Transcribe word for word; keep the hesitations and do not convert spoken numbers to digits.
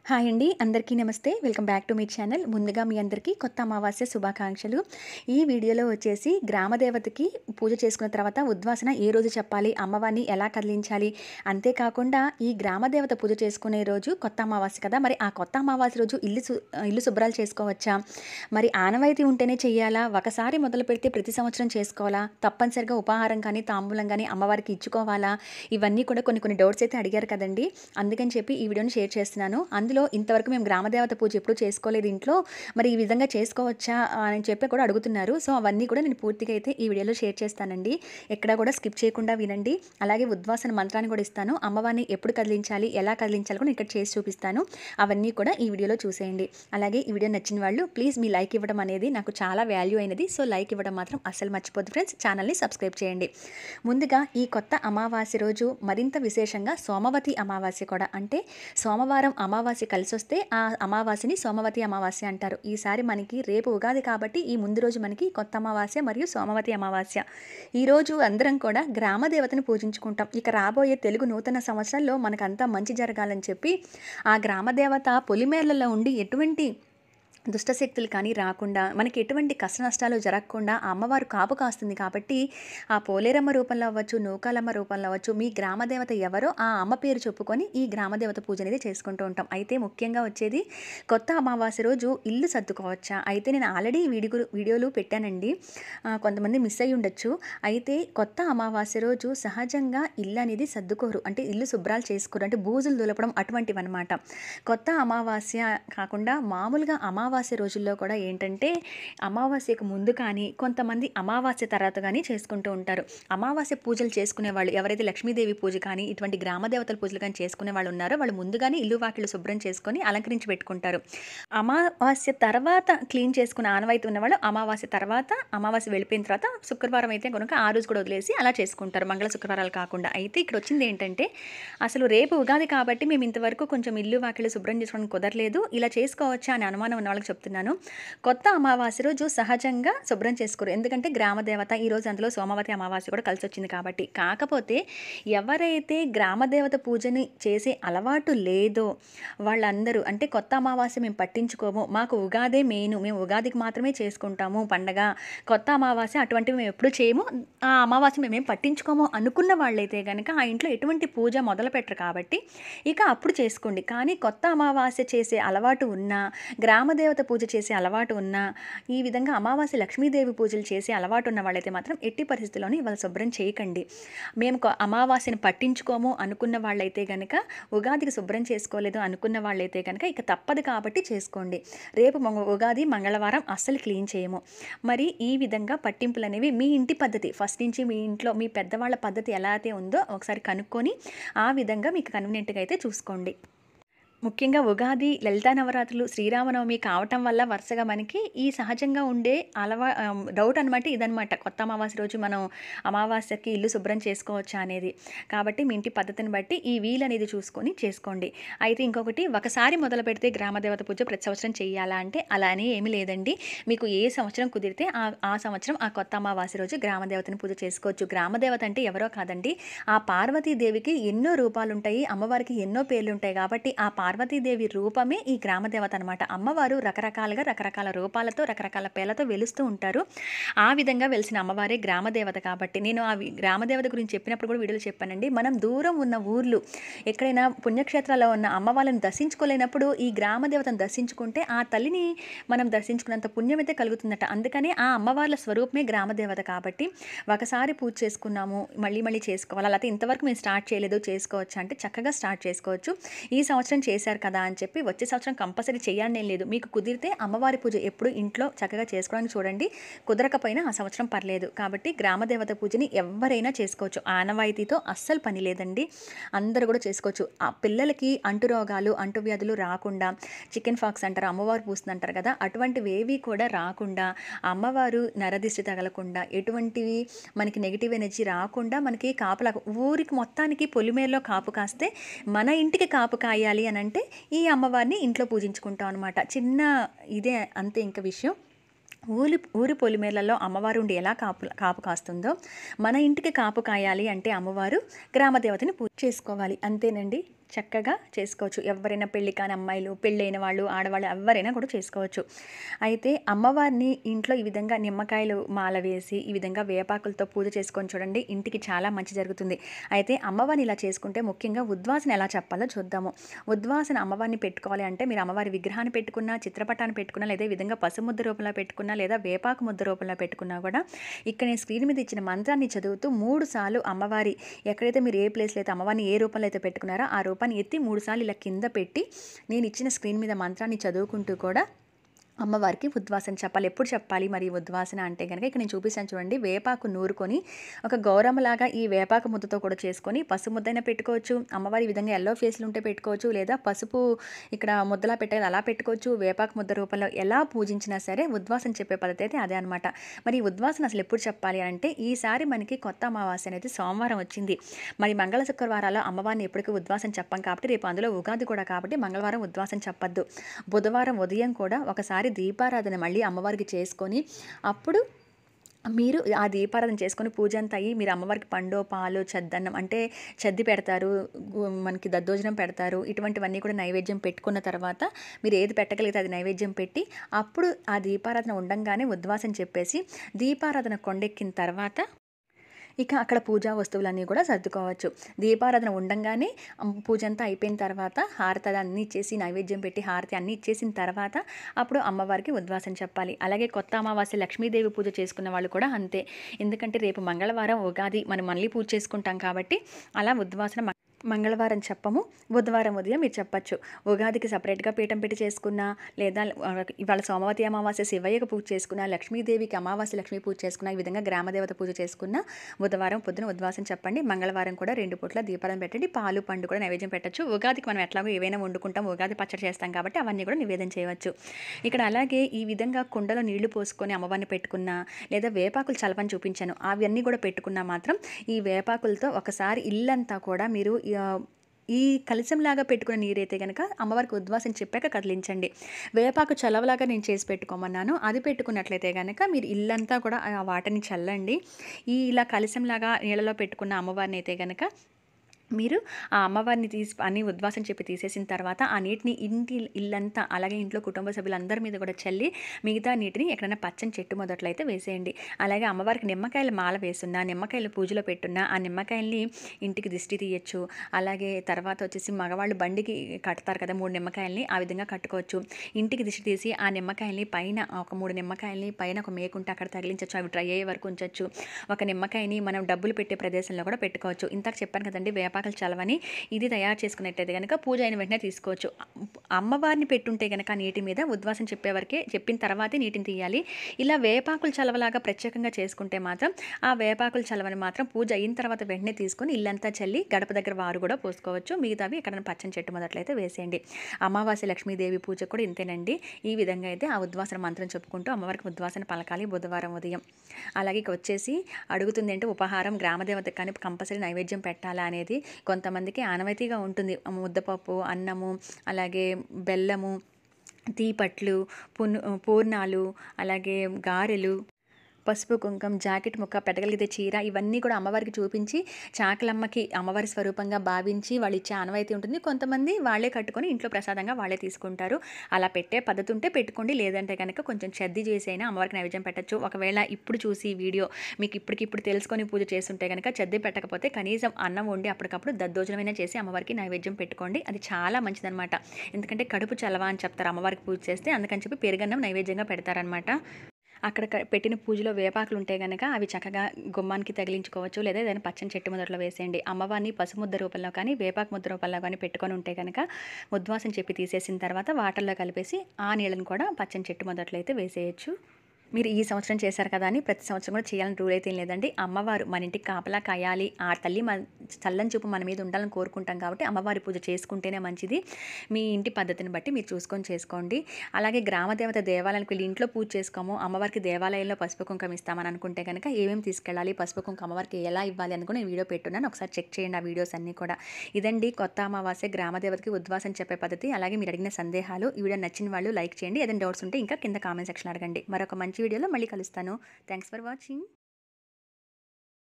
Hi అండి, అందరికీ నమస్తే. Welcome back to my channel. ముందుగా మీ అందరికీ కొత్త అమావాస్య శుభాకాంక్షలు. ఈ వీడియోలో వచ్చేసి గ్రామదేవతకి పూజ చేసుకున్న తర్వాత ఉద్వాసన ఏ రోజు చెప్పాలి, అమ్మవారిని ఎలా కదిలించాలి, అంతేకాకుండా ఈ గ్రామదేవత పూజ చేసుకునే రోజు కొత్త అమావాస్య కదా, మరి ఆ కొత్త అమావాస్య రోజు ఇల్లు సు ఇల్లు శుభ్రాలు చేసుకోవచ్చా, మరి ఆనవాయితీ ఉంటేనే చెయ్యాలా, ఒకసారి మొదలు పెడితే ప్రతి సంవత్సరం చేసుకోవాలా, తప్పనిసరిగా ఉపాహారం కానీ తాంబూలం కానీ అమ్మవారికి ఇచ్చుకోవాలా, ఇవన్నీ కూడా కొన్ని కొన్ని డౌట్స్ అయితే అడిగారు కదండి. అందుకని చెప్పి ఈ వీడియోని షేర్ చేస్తున్నాను. అందులో ఇంతవరకు మేము గ్రామదేవత పూజ ఎప్పుడు చేసుకోలేదు ఇంట్లో, మరి ఈ విధంగా చేసుకోవచ్చా అని చెప్పి కూడా అడుగుతున్నారు. సో అవన్నీ కూడా నేను పూర్తిగా అయితే ఈ వీడియోలో షేర్ చేస్తానండి. ఎక్కడా కూడా స్కిప్ చేయకుండా వినండి. అలాగే ఉద్వాసన మంత్రాన్ని కూడా ఇస్తాను. అమ్మవారిని ఎప్పుడు కదిలించాలి, ఎలా కదిలించాలి కూడా ఇక్కడ చేసి చూపిస్తాను. అవన్నీ కూడా ఈ వీడియోలో చూసేయండి. అలాగే ఈ వీడియో నచ్చిన వాళ్ళు ప్లీజ్ మీ లైక్ ఇవ్వడం అనేది నాకు చాలా వాల్యూ అయినది. సో లైక్ ఇవ్వడం మాత్రం అస్సలు మర్చిపోద్దు ఫ్రెండ్స్. ఛానల్ని సబ్స్క్రైబ్ చేయండి. ముందుగా ఈ కొత్త అమావాస్య రోజు మరింత విశేషంగా సోమవతి అమావాస్య కూడా, అంటే సోమవారం అమావాస్య కలిసి వస్తే ఆ అమావాస్యని సోమవతి అమావాస్య అంటారు. ఈసారి మనకి రేపు ఉగాది కాబట్టి ఈ ముందు రోజు మనకి కొత్త అమావాస్య మరియు సోమవతి అమావాస్య. ఈరోజు అందరం కూడా గ్రామదేవతని పూజించుకుంటాం. ఇక రాబోయే తెలుగు నూతన సంవత్సరంలో మనకంతా మంచి జరగాలని చెప్పి ఆ గ్రామదేవత పొలిమేర్లలో ఉండి ఎటువంటి దుష్టశక్తులు కానీ రాకుండా, మనకి ఎటువంటి కష్ట నష్టాలు జరగకుండా ఆ అమ్మవారు కాపు కాస్తుంది. కాబట్టి ఆ పోలేరమ్మ రూపంలో అవ్వచ్చు, నూకాలమ్మ రూపంలో అవ్వచ్చు, మీ గ్రామదేవత ఎవరో ఆ అమ్మ పేరు చెప్పుకొని ఈ గ్రామదేవత పూజ అనేది చేసుకుంటూ ఉంటాం. అయితే ముఖ్యంగా వచ్చేది కొత్త అమావాస్య రోజు ఇల్లు సర్దుకోవచ్చా, అయితే నేను ఆల్రెడీ వీడియో వీడియోలు పెట్టానండి, కొంతమంది మిస్ అయ్యి ఉండొచ్చు. అయితే కొత్త అమావాస్య రోజు సహజంగా ఇల్లు అనేది సర్దుకోరు, అంటే ఇల్లు శుభ్రాలు చేసుకోరు, అంటే బూజులు దులపడం అటువంటివి అనమాట. కొత్త అమావాస్య కాకుండా మామూలుగా అమావాస్య అమావాస్య రోజుల్లో కూడా ఏంటంటే అమావాస్యకు ముందు కానీ కొంతమంది అమావాస్య తర్వాత కానీ చేసుకుంటూ ఉంటారు. అమావాస్య పూజలు చేసుకునే వాళ్ళు ఎవరైతే లక్ష్మీదేవి పూజ కానీ ఇటువంటి గ్రామదేవతల పూజలు కానీ చేసుకునే వాళ్ళు ఉన్నారో వాళ్ళు ముందుగానే ఇల్లు వాకిళ్ళు శుభ్రం చేసుకొని అలంకరించి పెట్టుకుంటారు. అమావాస్య తర్వాత క్లీన్ చేసుకునే ఆనవాయితీ ఉన్నవాళ్ళు అమావాస్య తర్వాత, అమావాస్య వెళ్ళిపోయిన తర్వాత శుక్రవారం అయితే కనుక ఆ రోజు కూడా వదిలేసి అలా చేసుకుంటారు, మంగళ శుక్రవారాలు కాకుండా. అయితే ఇక్కడ వచ్చింది ఏంటంటే అసలు రేపు ఉగాది కాబట్టి మేము ఇంతవరకు కొంచెం ఇల్లు వాకిళ్ళు శుభ్రం చేసుకోవడానికి కుదరలేదు, ఇలా చేసుకోవచ్చా అని అనుమానం ఉన్న వాళ్ళకి చెప్తున్నాను. కొత్త అమావాస్య రోజు సహజంగా శుభ్రం చేసుకోరు, ఎందుకంటే గ్రామదేవత ఈరోజు అందులో సోమవతి అమావాస్య కూడా కలిసి వచ్చింది కాబట్టి. కాకపోతే ఎవరైతే గ్రామదేవత పూజని చేసే అలవాటు లేదో వాళ్ళందరూ, అంటే కొత్త అమావాస్య మేము పట్టించుకోము, మాకు ఉగాదే మెయిన్, మేము ఉగాదికి మాత్రమే చేసుకుంటాము పండగ, కొత్త అమావాస్య అటువంటివి మేము ఎప్పుడు చేయము, ఆ అమావాస్య మేమేం పట్టించుకోము అనుకున్న వాళ్ళైతే కనుక ఆ ఇంట్లో ఎటువంటి పూజ మొదలు పెట్టరు కాబట్టి ఇక అప్పుడు చేసుకోండి. కానీ కొత్త అమావాస్య చేసే అలవాటు ఉన్నా, గ్రామదేవత పూజ చేసే అలవాటు ఉన్నా, ఈ విధంగా అమావాస్య లక్ష్మీదేవి పూజలు చేసే అలవాటు ఉన్న వాళ్ళైతే మాత్రం ఎట్టి పరిస్థితుల్లోనూ ఇవాళ శుభ్రం చేయకండి. మేము అమావాస్యను పట్టించుకోము అనుకున్న వాళ్ళైతే కనుక, ఉగాదికి శుభ్రం చేసుకోలేదు అనుకున్న వాళ్ళైతే కనుక ఇక తప్పదు కాబట్టి చేసుకోండి. రేపు ఉగాది మంగళవారం అస్సలు క్లీన్ చేయము. మరి ఈ విధంగా పట్టింపులు అనేవి మీ ఇంటి పద్ధతి, ఫస్ట్ నుంచి మీ ఇంట్లో మీ పెద్దవాళ్ళ పద్ధతి ఎలా అయితే ఉందో ఒకసారి కనుక్కొని ఆ విధంగా మీకు కన్వీనియంట్గా అయితే చూసుకోండి. ముఖ్యంగా ఉగాది, లలితా నవరాత్రులు, శ్రీరామనవమి కావటం వల్ల వరుసగా మనకి ఈ సహజంగా ఉండే అలవా డౌట్ అనమాట ఇదనమాట, కొత్త అమావాస్య రోజు మనం అమావాస్యకి ఇల్లు శుభ్రం చేసుకోవచ్చా అనేది. కాబట్టి మీ ఇంటి పద్ధతిని బట్టి ఈ వీలు అనేది చూసుకొని చేసుకోండి. అయితే ఇంకొకటి, ఒకసారి మొదలు పెడితే గ్రామదేవత పూజ ప్రతి సంవత్సరం చేయాలా అంటే అలానే ఏమీ లేదండి. మీకు ఏ సంవత్సరం కుదిరితే ఆ ఆ సంవత్సరం ఆ కొత్త అమావాస్య రోజు గ్రామదేవతని పూజ చేసుకోవచ్చు. గ్రామదేవత అంటే ఎవరో కాదండి, ఆ పార్వతీదేవికి ఎన్నో రూపాలు ఉంటాయి, అమ్మవారికి ఎన్నో పేర్లు ఉంటాయి. కాబట్టి ఆ పార్వతీదేవి రూపమే ఈ గ్రామదేవత అనమాట. అమ్మవారు రకరకాలుగా రకరకాల రూపాలతో రకరకాల పేర్లతో వెలుస్తూ ఉంటారు. ఆ విధంగా వెలిసిన అమ్మవారే గ్రామదేవత. కాబట్టి నేను ఆ గ్రామదేవత గురించి చెప్పినప్పుడు కూడా వీడియోలో చెప్పానండి, మనం దూరం ఉన్న ఊర్లు ఎక్కడైనా పుణ్యక్షేత్రాల్లో ఉన్న అమ్మ వాళ్ళని దర్శించుకోలేనప్పుడు ఈ గ్రామదేవతను దర్శించుకుంటే ఆ తల్లిని మనం దర్శించుకున్నంత పుణ్యం అయితే కలుగుతుందట. అందుకనే ఆ అమ్మవార్ల స్వరూపమే గ్రామదేవత. కాబట్టి ఒకసారి పూజ చేసుకున్నాము, మళ్ళీ మళ్ళీ చేసుకోవాలి, అలాగే ఇంతవరకు మేము స్టార్ట్ చేయలేదు చేసుకోవచ్చు అంటే చక్కగా స్టార్ట్ చేసుకోవచ్చు. ఈ సంవత్సరం చేశారు కదా అని చెప్పి వచ్చే సంవత్సరం కంపల్సరీ చేయాలని లేదు. మీకు కుదిరితే అమ్మవారి పూజ ఎప్పుడు ఇంట్లో చక్కగా చేసుకోవడానికి చూడండి, కుదరకపోయినా ఆ సంవత్సరం పర్లేదు. కాబట్టి గ్రామదేవత పూజని ఎవరైనా చేసుకోవచ్చు, ఆనవాయితీతో అస్సలు పని లేదండి, అందరూ కూడా చేసుకోవచ్చు. ఆ పిల్లలకి అంటురోగాలు అంటువ్యాధులు రాకుండా, చికెన్ ఫాక్స్ అంటారు, అమ్మవారు పూస్తుంది అంటారు కదా, అటువంటివి ఏవి కూడా రాకుండా, అమ్మవారు నరదిష్టి తగలకుండా, ఎటువంటివి మనకి నెగిటివ్ ఎనర్జీ రాకుండా మనకి కాపులా ఊరికి మొత్తానికి పొలిమేరలో కాపు కాస్తే మన ఇంటికి కాపు కాయాలి అని అంటే ఈ అమ్మవారిని ఇంట్లో పూజించుకుంటాం అనమాట. చిన్న ఇదే అంతే ఇంకా విషయం. ఊరి ఊరి పొలిమేర్లలో అమ్మవారు ఉండి ఎలా కాపు కాపు కాస్తుందో మన ఇంటికి కాపు కాయాలి అంటే అమ్మవారు గ్రామదేవతని పూజ చేసుకోవాలి, అంతేనండి. చక్కగా చేసుకోవచ్చు. ఎవరైనా పెళ్లి కాని అమ్మాయిలు, పెళ్ళైన వాళ్ళు, ఆడవాళ్ళు ఎవరైనా కూడా చేసుకోవచ్చు. అయితే అమ్మవారిని ఇంట్లో ఈ విధంగా నిమ్మకాయలు మాల వేసి, ఈ విధంగా వేపాకులతో పూజ చేసుకొని చూడండి, ఇంటికి చాలా మంచి జరుగుతుంది. అయితే అమ్మవారిని ఇలా చేసుకుంటే ముఖ్యంగా ఉద్వాసన ఎలా చెప్పాలో చూద్దాము. ఉద్వాసన అమ్మవారిని పెట్టుకోవాలి అంటే మీరు అమ్మవారి విగ్రహాన్ని పెట్టుకున్నా, చిత్రపటాన్ని పెట్టుకున్నా, లేదా ఈ విధంగా పసుముద్ద రూపంలో పెట్టుకున్నా, లేదా వేపాకు ముద్ద రూపంలో పెట్టుకున్నా కూడా ఇక్కడ నేను స్క్రీన్ మీద ఇచ్చిన మంత్రాన్ని చదువుతూ మూడు సార్లు అమ్మవారి ఎక్కడైతే మీరు ఏ ప్లేస్లో అయితే అమ్మవారిని ఏ రూపంలో అయితే పెట్టుకున్నారో ఆ రూపాన్ని ఎత్తి మూడు సార్లు ఇలా కింద పెట్టి నేను ఇచ్చిన స్క్రీన్ మీద మంత్రాన్ని చదువుకుంటూ కూడా అమ్మవారికి ఉద్వాసన చెప్పాలి. ఎప్పుడు చెప్పాలి మరి ఉద్వాసన అంటే కనుక ఇక్కడ నేను చూపిస్తాను చూడండి. వేపాకు నూరుకొని ఒక గౌరమ్మలాగా ఈ వేపాకు ముద్దతో కూడా చేసుకొని పసుపు ముద్దైనా పెట్టుకోవచ్చు. అమ్మవారి విధంగా ఎల్లో ఫేస్లు ఉంటే పెట్టుకోవచ్చు, లేదా పసుపు ఇక్కడ ముద్దలా పెట్టేది అలా పెట్టుకోవచ్చు. వేపాకు ముద్ద రూపంలో ఎలా పూజించినా సరే ఉద్వాసన చెప్పే పద్ధతి అయితే అదే అనమాట. మరి ఈ ఉద్వాసన అసలు ఎప్పుడు చెప్పాలి అంటే ఈసారి మనకి కొత్త అమావాస్య అనేది సోమవారం వచ్చింది. మరి మంగళ శుక్రవారాల్లో అమ్మవారిని ఎప్పటికీ ఉద్వాసన చెప్పాం కాబట్టి రేపు అందులో ఉగాది కూడా కాబట్టి మంగళవారం ఉద్వాసన చెప్పొద్దు. బుధవారం ఉదయం కూడా ఒకసారి దీపారాధన మళ్ళీ అమ్మవారికి చేసుకొని అప్పుడు మీరు ఆ దీపారాధన చేసుకొని పూజ అంతా అయ్యి మీరు అమ్మవారికి పండో పాలు చద్దన్నం అంటే చద్ది పెడతారు, మనకి దద్దోజనం పెడతారు. ఇటువంటివన్నీ కూడా నైవేద్యం పెట్టుకున్న తర్వాత మీరు ఏది పెట్టగలిగితే అది నైవేద్యం పెట్టి అప్పుడు ఆ దీపారాధన ఉండంగానే ఉద్వాసన చెప్పేసి దీపారాధన కొండెక్కిన తర్వాత ఇక అక్కడ పూజా వస్తువులన్నీ కూడా సర్దుకోవచ్చు. దీపారాధన ఉండంగానే పూజ అంతా అయిపోయిన తర్వాత హారతి అన్నీ ఇచ్చేసి నైవేద్యం పెట్టి హారతి అన్నీ ఇచ్చేసిన తర్వాత అప్పుడు అమ్మవారికి ఉద్వాసన చెప్పాలి. అలాగే కొత్త అమావాస్య లక్ష్మీదేవి పూజ చేసుకున్న వాళ్ళు కూడా అంతే. ఎందుకంటే రేపు మంగళవారం ఉగాది మనం మళ్ళీ పూజ చేసుకుంటాం కాబట్టి అలా ఉద్వాసన మంగళవారం చెప్పము, బుధవారం ఉదయం మీరు చెప్పచ్చు. ఉగాదికి సపరేట్గా పీఠం పెట్టి చేసుకున్నా, లేదా ఇవాళ సోమవతి అమావాస్య శివయ్యకు పూజ చేసుకున్నా, లక్ష్మీదేవికి అమావాస్య లక్ష్మీ పూజ చేసుకున్నా, ఈ విధంగా గ్రామదేవత పూజ చేసుకున్నా బుధవారం పొద్దున ఉద్వాసం చెప్పండి. మంగళవారం కూడా రెండు పూట్ల దీపాలను పెట్టండి. పాలు పండు కూడా నైవేద్యం పెట్టచ్చు. ఉగాదికి మనం ఎట్లాగో ఏవైనా వండుకుంటాం, ఉగాది పచ్చడి చేస్తాం కాబట్టి అవన్నీ కూడా నివేదన చేయవచ్చు. ఇక్కడ అలాగే ఈ విధంగా కుండలో నీళ్లు పోసుకొని అమ్మవారిని పెట్టుకున్నా, లేదా వేపాకులు చలపని చూపించాను అవన్నీ కూడా పెట్టుకున్నా మాత్రం ఈ వేపాకులతో ఒకసారి ఇల్లంతా కూడా మీరు ఈ కలశంలాగా పెట్టుకున్న నీరైతే కనుక అమ్మవారికి ఉద్వాసన చెప్పాక కదిలించండి. వేపాకు చలవలాగా నేను చేసి పెట్టుకోమన్నాను, అది పెట్టుకున్నట్లయితే కనుక మీరు ఇల్లంతా కూడా ఆ వాటర్ని చల్లండి. ఈ ఇలా కలశంలాగా నీళ్ళలో పెట్టుకున్న అమ్మవారిని అయితే కనుక మీరు ఆ అమ్మవారిని తీసి అన్ని ఉద్వాసన చెప్పి తీసేసిన తర్వాత ఆ నీటిని ఇంటి ఇల్లంతా అలాగే ఇంట్లో కుటుంబ సభ్యులందరి మీద కూడా చల్లి మిగతా నీటిని ఎక్కడైనా పచ్చని చెట్టు మొదట్లయితే వేసేయండి. అలాగే అమ్మవారికి నిమ్మకాయల మాల వేస్తున్నా, నిమ్మకాయలు పూజలో పెట్టున్నా ఆ నిమ్మకాయల్ని ఇంటికి దిష్టి తీయచ్చు. అలాగే తర్వాత వచ్చేసి మగవాళ్ళు బండికి కడతారు కదా మూడు నిమ్మకాయల్ని, ఆ విధంగా కట్టుకోవచ్చు. ఇంటికి దిష్టి తీసి ఆ నిమ్మకాయల్ని పైన ఒక మూడు నిమ్మకాయల్ని పైన ఒక మేకుంటే అక్కడ తగిలించవచ్చు, అవి డ్రై అయ్యే వరకు ఉంచవచ్చు. ఒక నిమ్మకాయని మనం డబ్బులు పెట్టే ప్రదేశంలో కూడా పెట్టుకోవచ్చు. ఇంతకు చెప్పాను కదండి వేప వేపాకుల చలవని, ఇది తయారు చేసుకున్నట్టయితే కనుక పూజ అయిన వెంటనే తీసుకోవచ్చు. అమ్మవారిని పెట్టుంటే కనుక నీటి మీద ఉద్వాసన చెప్పే వరకే చెప్పిన తర్వాతే నీటిని తీయాలి. ఇలా వేపాకుల చలవలాగా ప్రత్యేకంగా చేసుకుంటే మాత్రం ఆ వేపాకుల చలవని మాత్రం పూజ అయిన తర్వాత వెంటనే తీసుకొని ఇల్లంతా చల్లి గడప దగ్గర వారు కూడా పోసుకోవచ్చు. మిగతావి ఎక్కడైనా పచ్చని చెట్టు మొదట్లయితే వేసేయండి. అమావాస్య లక్ష్మీదేవి పూజ కూడా ఇంతేనండి. ఈ విధంగా అయితే ఆ ఉద్వాసన మంత్రం చెప్పుకుంటూ అమ్మవారికి ఉద్వాసన పలకాలి బుధవారం ఉదయం. అలాగే ఇక వచ్చేసి అడుగుతుంది అంటే ఉపహారం గ్రామదేవతకు కానీ కంపల్సరీ నైవేద్యం పెట్టాలా అనేది కొంతమందికి ఆనవాయితీగా ఉంటుంది. ముద్దపప్పు, అన్నము, అలాగే బెల్లము, తీపట్లు, పున్ పూర్ణాలు, అలాగే గారెలు, పసుపు కుంకం, జాకెట్ ముక్క, పెట్టగలిగితే చీర, ఇవన్నీ కూడా అమ్మవారికి చూపించి చాకలమ్మకి అమ్మవారి స్వరూపంగా భావించి వాళ్ళు ఇచ్చే ఆనవాయితీ ఉంటుంది. కొంతమంది వాళ్ళే కట్టుకొని ఇంట్లో ప్రసాదంగా వాళ్ళే తీసుకుంటారు. అలా పెట్టే పద్ధతి ఉంటే పెట్టుకోండి, లేదంటే కనుక కొంచెం చద్ది చేసి అయినా అమ్మవారికి నైవేద్యం పెట్టచ్చు. ఒకవేళ ఇప్పుడు చూసి వీడియో మీకు ఇప్పటికిప్పుడు తెలుసుకొని పూజ చేస్తుంటే కనుక చద్ది పెట్టకపోతే కనీసం అన్నం వండి అప్పటికప్పుడు దద్దోజనమైనా చేసి అమ్మవారికి నైవేద్యం పెట్టుకోండి. అది చాలా మంచిదన్నమాట. ఎందుకంటే కడుపు చలవ అని చెప్తారు అమ్మవారికి పూజ చేస్తే, అందుకని చెప్పి పెరుగన్నం నైవేద్యంగా పెడతారనమాట. అక్కడ పెట్టిన పూజలో వేపాకులు ఉంటే కనుక అవి చక్కగా గుమ్మానికి తగిలించుకోవచ్చు, లేదా ఏదైనా పచ్చని చెట్టు మొదట్లో వేసేయండి. అమ్మవారిని పసుముద్ద రూపంలో కానీ వేపాకు ముద్ద రూపంలో కానీ పెట్టుకొని ఉంటే కనుక ఉద్వాసం చెప్పి తీసేసిన తర్వాత వాటర్లో కలిపేసి ఆ నీళ్ళని కూడా పచ్చని చెట్టు మొదట్లో అయితే వేసేయచ్చు. మీరు ఈ సంవత్సరం చేశారు కదా అని ప్రతి సంవత్సరం కూడా చేయాలని రూల్ అయితే ఏం లేదండి. అమ్మవారు మన ఇంటికి కాపలా కాయాలి, ఆ తల్లి మన చల్లని చూపు మన మీద ఉండాలని కోరుకుంటాం కాబట్టి అమ్మవారి పూజ చేసుకుంటేనే మంచిది. మీ ఇంటి పద్ధతిని బట్టి మీరు చూసుకొని చేసుకోండి. అలాగే గ్రామదేవత దేవాలయానికి వెళ్ళి ఇంట్లో పూజ చేసుకోము, అమ్మవారికి దేవాలయంలో పసుపు కుంకం ఇస్తామని అనుకుంటే కనుక ఏమేమి తీసుకెళ్ళాలి, పసుపు కుంకం అమ్మవారికి ఎలా ఇవ్వాలి అనుకుని నేను వీడియో పెట్టున్నాను, ఒకసారి చెక్ చేయండి ఆ వీడియోస్ అన్నీ కూడా. ఇదండి కొత్త అమావాస్య గ్రామదేవతకి ఉద్వాసం చెప్పే పద్ధతి. అలాగే మీరు అడిగిన సందేహాలు, ఈ వీడియో నచ్చిన వాళ్ళు లైక్ చేయండి, ఏదైనా డౌట్స్ ఉంటే ఇంకా కింద కామెంట్ సెక్షన్ అడగండి. మరొక మంచి వీడియోలో మళ్ళీ కలుస్తాను. Thanks for watching.